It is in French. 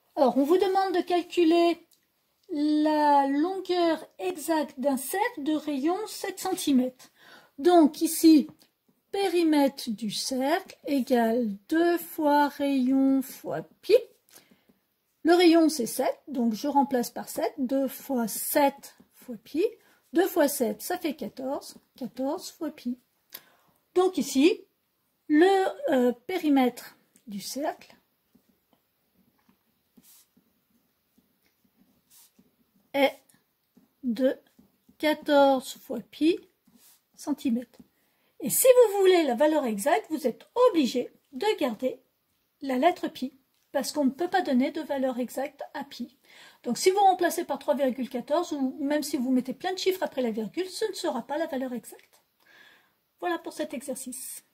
Alors, on vous demande de calculer la longueur exacte d'un cercle de rayon 7 cm. Donc ici, périmètre du cercle égale 2 fois rayon fois pi. Le rayon c'est 7, donc je remplace par 7. 2 fois 7 fois pi. 2 fois 7, ça fait 14. 14 fois pi. Donc ici, le périmètre du cercle est de 14 fois pi centimètres. Et si vous voulez la valeur exacte, vous êtes obligé de garder la lettre pi, parce qu'on ne peut pas donner de valeur exacte à pi. Donc si vous remplacez par 3,14, ou même si vous mettez plein de chiffres après la virgule, ce ne sera pas la valeur exacte. Voilà pour cet exercice.